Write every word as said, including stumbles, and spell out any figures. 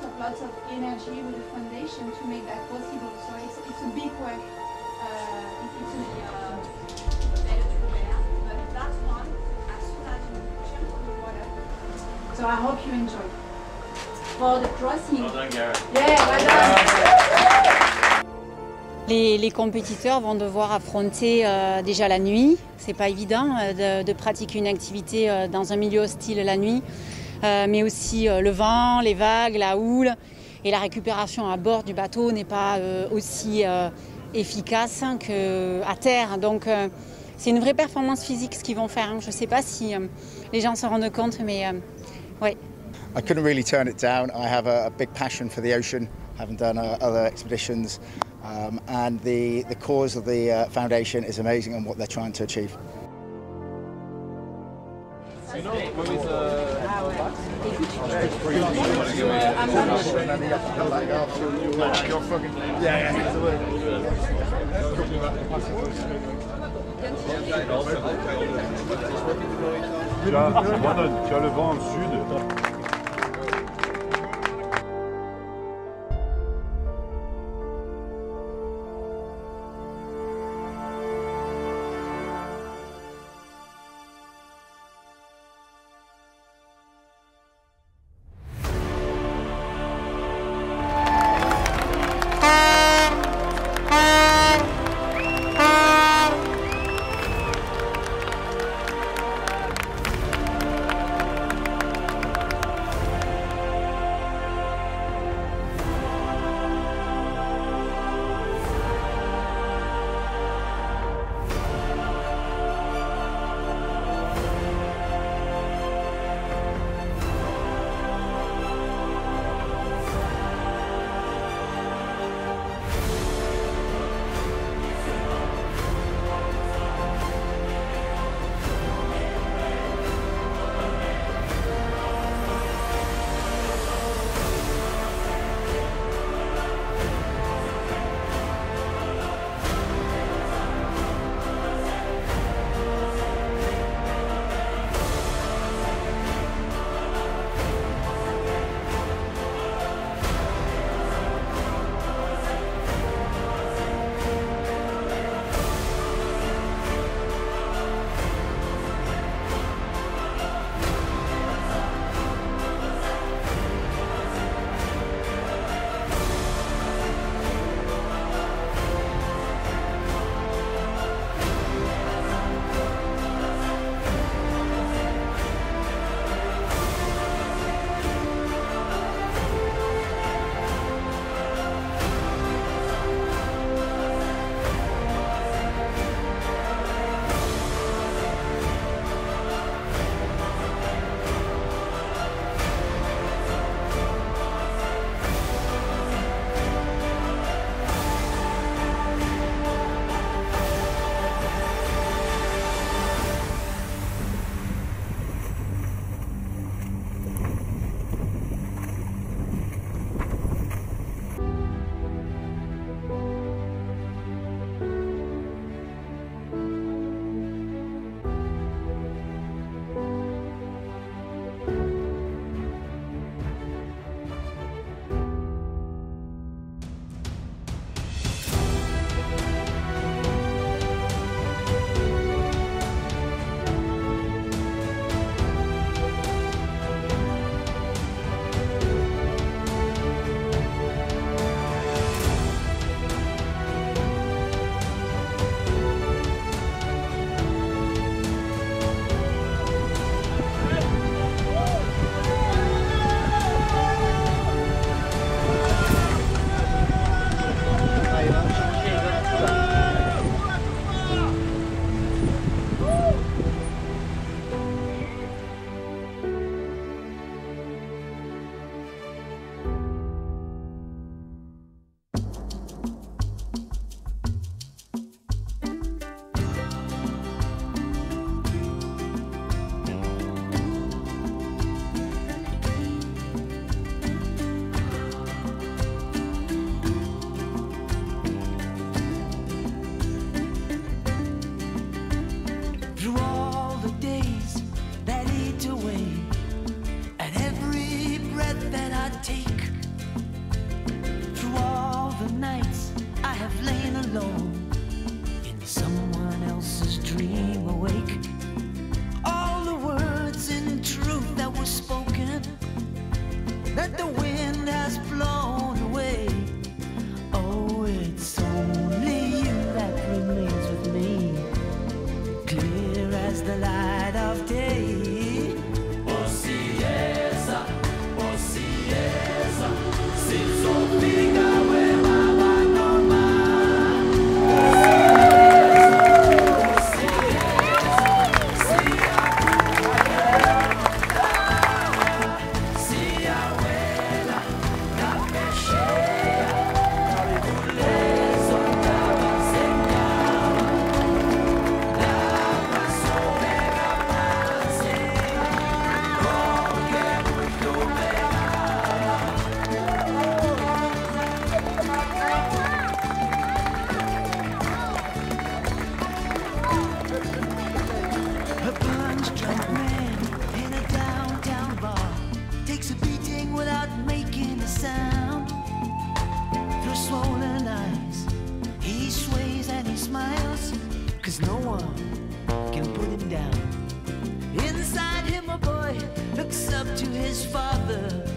of lots of energy with the foundation to make that possible. So it's, it's a big work. Uh, it, it's a, uh, but that one, as soon as you jump on the water. So I hope you enjoy. For the crossing. Well done, Gareth. Yeah, well done. Les, les compétiteurs vont devoir affronter euh, déjà la nuit. C'est pas évident euh, de, de pratiquer une activité euh, dans un milieu hostile la nuit, euh, mais aussi euh, le vent, les vagues, la houle et la récupération à bord du bateau n'est pas euh, aussi euh, efficace qu'à terre. Donc euh, c'est une vraie performance physique ce qu'ils vont faire. Je ne sais pas si euh, les gens se rendent compte, mais euh, ouais. I couldn't really turn it down. I have a, a big passion for the ocean, having done uh, other expeditions. Um, and the, the cause of the uh, foundation is amazing and what they're trying to achieve. Tu as, tu as le vent au sud. 'cause no one can put him down. Inside him a boy looks up to his father.